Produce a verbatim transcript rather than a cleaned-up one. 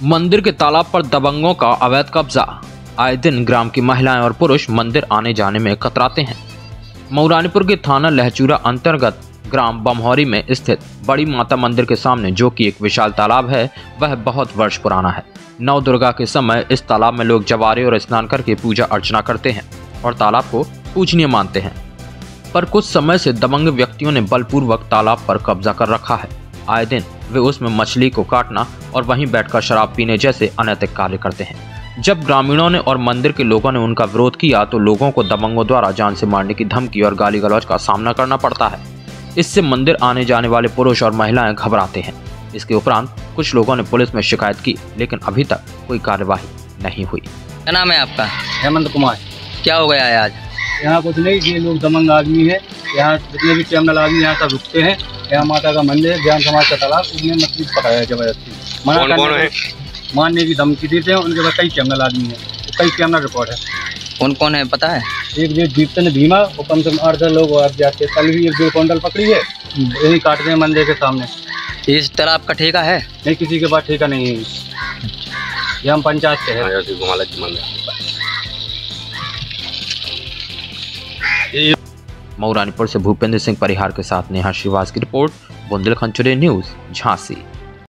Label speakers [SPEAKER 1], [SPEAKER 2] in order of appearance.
[SPEAKER 1] मंदिर के तालाब पर दबंगों का अवैध कब्जा। आए दिन ग्राम की महिलाएं और पुरुष मंदिर आने जाने में कतराते हैं। मऊरानीपुर के थाना लहचूरा अंतर्गत ग्राम बमहौरी में स्थित बड़ी माता मंदिर के सामने, जो कि एक विशाल तालाब है, वह बहुत वर्ष पुराना है। नव दुर्गा के समय इस तालाब में लोग जवारे और स्नान करके पूजा अर्चना करते हैं और तालाब को पूजनीय मानते हैं। पर कुछ समय से दबंग व्यक्तियों ने बलपूर्वक तालाब पर कब्जा कर रखा है। आए दिन वे उसमें मछली को काटना और वहीं बैठकर शराब पीने जैसे अनैतिक कार्य करते हैं। जब ग्रामीणों ने और मंदिर के लोगों ने उनका विरोध किया तो लोगों को दबंगों द्वारा जान से मारने की धमकी और गाली गलौज का सामना करना पड़ता है। इससे मंदिर आने जाने वाले पुरुष और महिलाएं घबराते हैं। इसके उपरांत कुछ लोगों ने पुलिस में शिकायत की, लेकिन अभी तक कोई कार्यवाही नहीं हुई।
[SPEAKER 2] क्या नाम है आपका?
[SPEAKER 3] हेमंत कुमार।
[SPEAKER 2] क्या हो गया है आज?
[SPEAKER 3] यहाँ कुछ नहीं, ये लोग दबंग आदमी है। यहाँ जितने भी कैमरल आदमी यहाँ सब रुकते हैं। यहाँ माता का मंदिर, ज्ञान समाज का तालाब, उसमें मछली पकड़ा है जबरदस्ती। मना
[SPEAKER 2] कौन कौन है?
[SPEAKER 3] मारने की धमकी देते हैं। उनके पास कई कैमरल आदमी है, कई कैमरा रिकॉर्ड है।
[SPEAKER 2] कौन कौन है पता है?
[SPEAKER 3] एक जो जीतन भीमा, वो कम से कम आठ दस लोग और जाते। कल भी एक डेढ़ क्विंटल पकड़ी है, यही काटते हैं मंदिर के सामने।
[SPEAKER 2] इस तालाब का ठेका है?
[SPEAKER 3] नहीं, किसी के पास ठेका नहीं है। ये हम पंचायत के है।
[SPEAKER 1] मऊरानीपुर से भूपेंद्र सिंह परिहार के साथ नेहा श्रीवास की रिपोर्ट, बुंदेलखंड टुडे न्यूज, झांसी।